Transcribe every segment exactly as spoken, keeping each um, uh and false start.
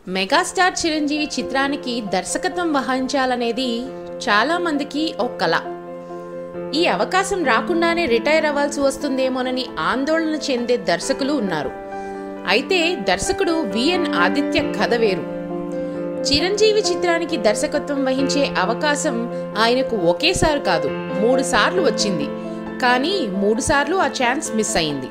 Megastar Chiranjeevi చిత్రానికి దర్శకత్వం వహించాలనేది చాలా మందికి ఒక కల. ఈ అవకాశం రాకుండానే రిటైర్ అవ్వాల్సి వస్తుందేమోనని ఆందోళన చెందే దర్శకులు ఉన్నారు. అయితే దర్శకుడు విఎన్ ఆదిత్య కథ వేరు. చిరంజీవి చిత్రానికి దర్శకత్వం వహించే అవకాశం ఆయనకు ఒకేసారి కాదు, మూడు సార్లు వచ్చింది. కానీ మూడు సార్లు ఆ ఛాన్స్ మిస్ అయింది.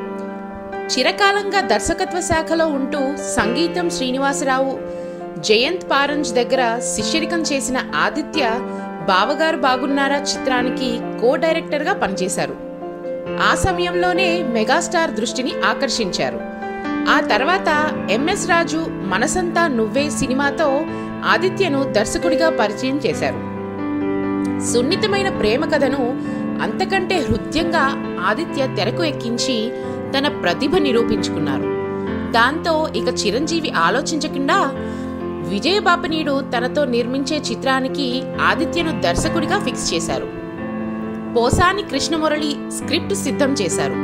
చిరకాలంగా దర్శకత్వ శాఖలో ఉంటూ సంగీతం శ్రీనివాసరావు, జయంత్ పారంజ్ దగ్గర శిష్యరికం చేసిన ఆదిత్య బావగారు బాగున్నారా చిత్రానికి కో డైరెక్టర్గా పనిచేశారు. ఆ సమయంలోనే మెగాస్టార్ దృష్టిని ఆకర్షించారు. ఆ తర్వాత ఎంఎస్ రాజు మనసంతా నువ్వే సినిమాతో ఆదిత్యను దర్శకుడిగా పరిచయం చేశారు. సున్నితమైన ప్రేమ కథను అంతకంటే హృద్యంగా ఆదిత్య తెరకు ఎక్కించి తన ప్రతిభ నిరూపించుకున్నారు. దాంతో ఇక చిరంజీవి ఆలోచించకుండా విజయబాపినీడు తనతో నిర్మించే చిత్రానికి ఆదిత్యను దర్శకుడిగా ఫిక్స్ చేశారు. పోసాని కృష్ణమురళి స్క్రిప్ట్ సిద్ధం చేశారు.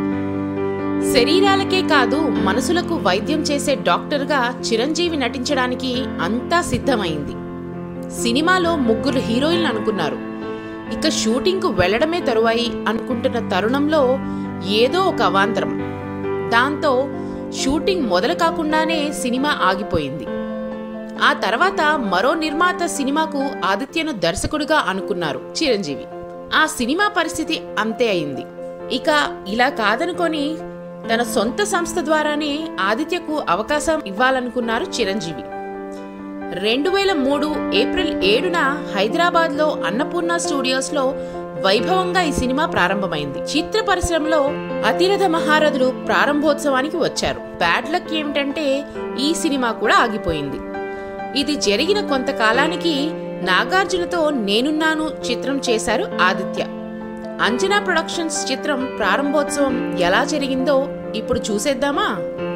శరీరాలకే కాదు మనసులకు వైద్యం చేసే డాక్టర్గా చిరంజీవి నటించడానికి అంతా సిద్ధమైంది. సినిమాలో ముగ్గురు హీరోయిన్లు అనుకున్నారు. ఇక షూటింగ్కు వెళ్లడమే తరువాయి అనుకుంటున్న తరుణంలో ఏదో ఒక అవాంతరం. దాంతో షూటింగ్ మొదలు కాకుండానే సినిమా ఆగిపోయింది. ఆ తర్వాత మరో నిర్మాత సినిమాకు ఆదిత్యను దర్శకుడిగా అనుకున్నారు చిరంజీవి. ఆ సినిమా పరిస్థితి అంతే అయింది. ఇక ఇలా కాదనుకొని తన సొంత సంస్థ ద్వారానే ఆదిత్యకు అవకాశం ఇవ్వాలనుకున్నారు చిరంజీవి. రెండు వేల మూడు ఏప్రిల్ ఏడున హైదరాబాద్ లో అన్నపూర్ణ స్టూడియోస్ లో వైభవంగా ఈ సినిమా ప్రారంభమైంది. చిత్ర పరిశ్రమలో అతిరథ మహారథులు ప్రారంభోత్సవానికి వచ్చారు. బ్యాడ్ లక్ ఏమిటంటే ఈ సినిమా కూడా ఆగిపోయింది. ఇది జరిగిన కొంతకాలానికి నాగార్జునతో నేనున్నాను చిత్రం చేశారు ఆదిత్య. అంజనా ప్రొడక్షన్స్ చిత్రం ప్రారంభోత్సవం ఎలా జరిగిందో ఇప్పుడు చూసేద్దామా?